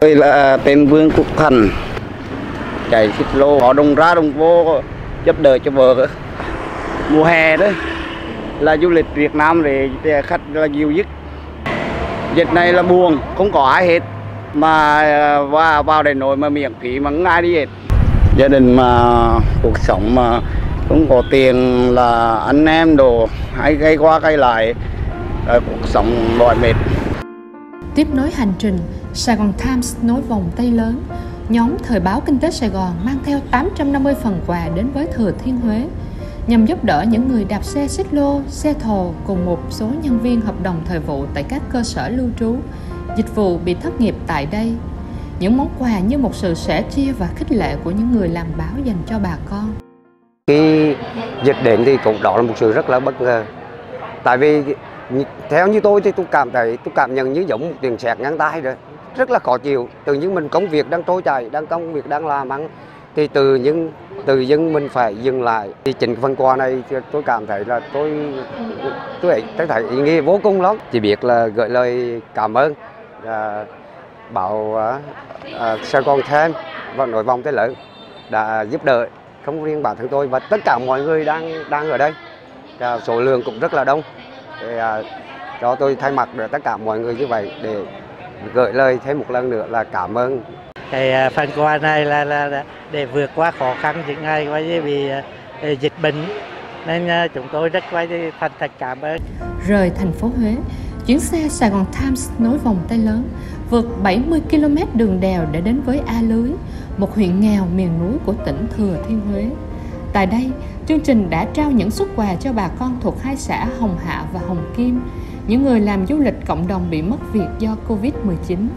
Tôi là tên Vương Quốc Thành, chạy xích lô, họ đồng ra đồng vô giúp đỡ cho vợ. Mùa hè đấy là du lịch Việt Nam để khách là nhiều nhất. Dịch này là buồn, không có ai hết, mà vào Đại Nội mà miễn phí mà không ai đi hết. Gia đình mà cuộc sống mà không có tiền là anh em đồ hay gây qua gây lại, cuộc sống mỏi mệt. Tiếp nối hành trình, Sài Gòn Times nối vòng tay lớn, nhóm Thời báo Kinh tế Sài Gòn mang theo 850 phần quà đến với Thừa Thiên Huế nhằm giúp đỡ những người đạp xe xích lô, xe thồ cùng một số nhân viên hợp đồng thời vụ tại các cơ sở lưu trú, dịch vụ bị thất nghiệp tại đây. Những món quà như một sự sẻ chia và khích lệ của những người làm báo dành cho bà con. Khi dịch đến thì cũng đó là một sự rất là bất ngờ. Tại vì theo như tôi thì tôi cảm nhận như giống một tiếng sét ngang tai rồi, rất là khó chịu. Từ những mình công việc đang trôi chảy, công việc đang làm ăn thì từ những mình phải dừng lại. Thì chính phần quà này thì tôi cảm thấy là tôi thấy ý nghĩa vô cùng lắm. Chỉ biết là gửi lời cảm ơn báo Sài Gòn Times và nối vòng tay lớn đã giúp đỡ không riêng bản thân tôi và tất cả mọi người đang ở đây. Số lượng cũng rất là đông. Cho tôi thay mặt được tất cả mọi người như vậy để gửi lời thêm một lần nữa là cảm ơn. Phần quà này là để vượt qua khó khăn những ngày bị dịch bệnh nên chúng tôi rất thành thật cảm ơn. Rời thành phố Huế, chuyến xe Sài Gòn Times nối vòng tay lớn vượt 70 km đường đèo để đến với A Lưới, một huyện nghèo miền núi của tỉnh Thừa Thiên Huế. Tại đây, chương trình đã trao những suất quà cho bà con thuộc hai xã Hồng Hạ và Hồng Kim, những người làm du lịch cộng đồng bị mất việc do Covid-19.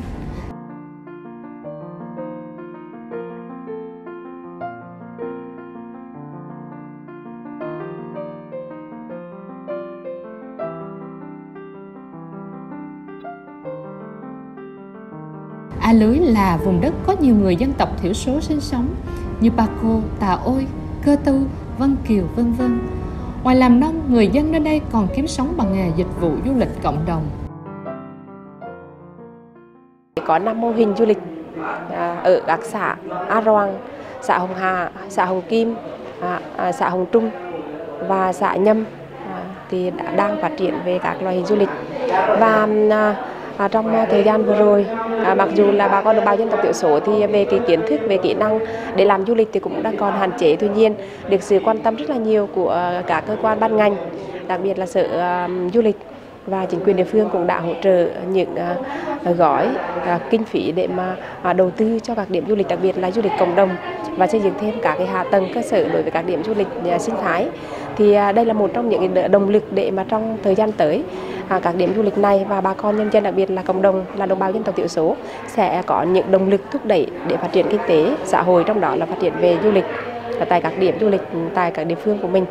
A Lưới là vùng đất có nhiều người dân tộc thiểu số sinh sống như Ba Cô, Tà Ôi, Cơ Tu, Vân Kiều, v.v. Ngoài làm nông, người dân nơi đây còn kiếm sống bằng nghề dịch vụ du lịch cộng đồng. Có 5 mô hình du lịch ở các xã A Roàng, xã Hồng Hà, xã Hồng Kim, xã Hồng Trung và xã Nhâm thì đang phát triển về các loại hình du lịch. Và trong thời gian vừa rồi, mặc dù là bà con đồng bào dân tộc thiểu số thì về cái kiến thức, về kỹ năng để làm du lịch thì cũng đang còn hạn chế. Tuy nhiên, được sự quan tâm rất là nhiều của các cơ quan ban ngành, đặc biệt là Sở Du lịch và chính quyền địa phương cũng đã hỗ trợ những gói kinh phí để mà đầu tư cho các điểm du lịch, đặc biệt là du lịch cộng đồng và xây dựng thêm các cái hạ tầng cơ sở đối với các điểm du lịch sinh thái. Thì đây là một trong những động lực để mà trong thời gian tới các điểm du lịch này và bà con nhân dân, đặc biệt là cộng đồng là đồng bào dân tộc thiểu số sẽ có những động lực thúc đẩy để phát triển kinh tế xã hội, trong đó là phát triển về du lịch tại các điểm du lịch tại các địa phương của mình.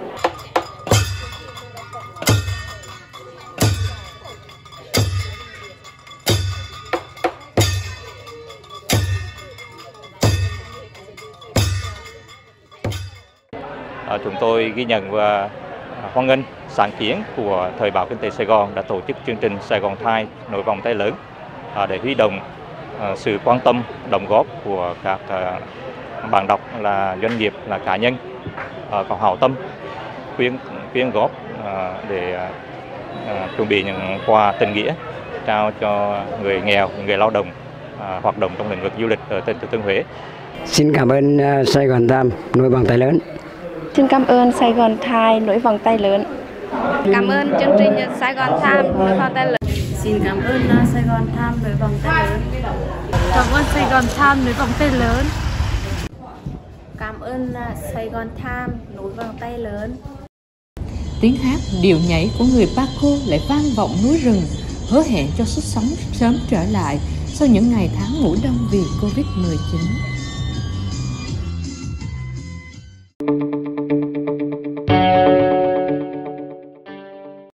Chúng tôi ghi nhận và hoan nghênh sáng kiến của Thời báo Kinh tế Sài Gòn đã tổ chức chương trình Sài Gòn Times nối vòng tay lớn để huy động sự quan tâm, đóng góp của các bạn đọc là doanh nghiệp, là cá nhân có hảo tâm quyên góp để chuẩn bị những quà tình nghĩa trao cho người nghèo, người lao động hoạt động trong lĩnh vực du lịch ở tỉnh Thừa Thiên Huế. Xin cảm ơn Sài Gòn Times nối vòng tay lớn. Xin cảm ơn Sài Gòn Times nối vòng tay lớn. Cảm ơn chương trình Sài Gòn Times nối vòng tay lớn. Xin cảm ơn Sài Gòn Times nối vòng tay lớn. Cảm ơn Sài Gòn Times nối vòng tay lớn. Cảm ơn Sài Gòn Times nối vòng tay lớn. Tiếng hát, điệu nhảy của người Ba Cô lại vang vọng núi rừng, hứa hẹn cho sức sống sớm trở lại sau những ngày tháng ngủ đông vì Covid-19.